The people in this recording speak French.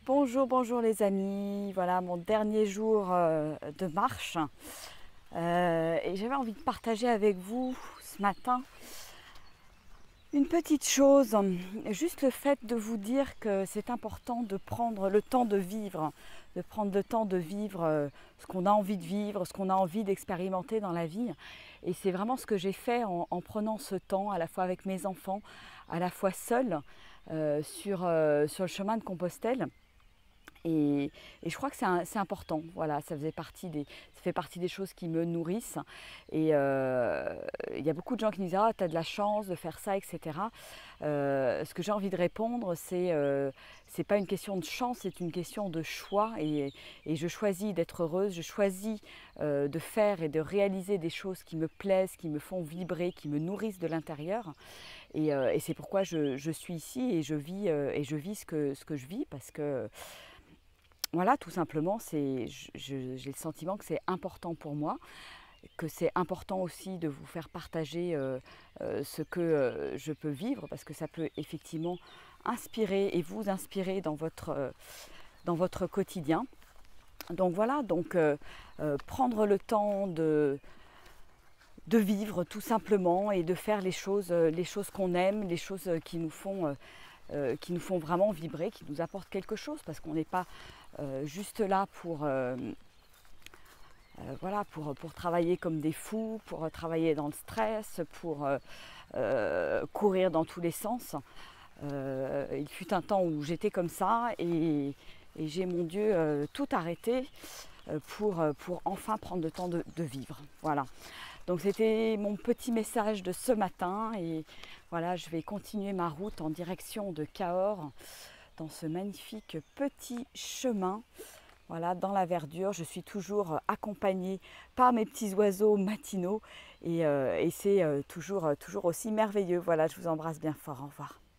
Bonjour, bonjour les amis. Voilà mon dernier jour de marche. Et j'avais envie de partager avec vous ce matin une petite chose, juste le fait de vous dire que c'est important de prendre le temps de vivre, ce qu'on a envie de vivre, ce qu'on a envie d'expérimenter dans la vie. Et c'est vraiment ce que j'ai fait en prenant ce temps, à la fois avec mes enfants, à la fois seule, sur le chemin de Compostelle. Et je crois que c'est important. Voilà, ça fait partie des choses qui me nourrissent. Et il y a beaucoup de gens qui me disent ah, tu as de la chance de faire ça, etc. Ce que j'ai envie de répondre, c'est pas une question de chance, c'est une question de choix. Et je choisis d'être heureuse, je choisis de faire et de réaliser des choses qui me plaisent, qui me font vibrer, qui me nourrissent de l'intérieur. Et c'est pourquoi je suis ici et je vis ce que je vis parce que voilà, tout simplement, j'ai le sentiment que c'est important pour moi, que c'est important aussi de vous faire partager ce que je peux vivre, parce que ça peut effectivement inspirer et vous inspirer dans votre quotidien. Donc voilà, prendre le temps de vivre tout simplement et de faire les choses qu'on aime, les choses qui nous font vraiment vibrer, qui nous apportent quelque chose, parce qu'on n'est pas juste là pour travailler comme des fous, pour travailler dans le stress, pour courir dans tous les sens. Il fut un temps où j'étais comme ça et j'ai, mon Dieu, tout arrêté pour enfin prendre le temps de vivre. Voilà. Donc c'était mon petit message de ce matin et voilà, je vais continuer ma route en direction de Cahors dans ce magnifique petit chemin. Voilà, dans la verdure, je suis toujours accompagnée par mes petits oiseaux matinaux et c'est toujours aussi merveilleux. Voilà, je vous embrasse bien fort. Au revoir.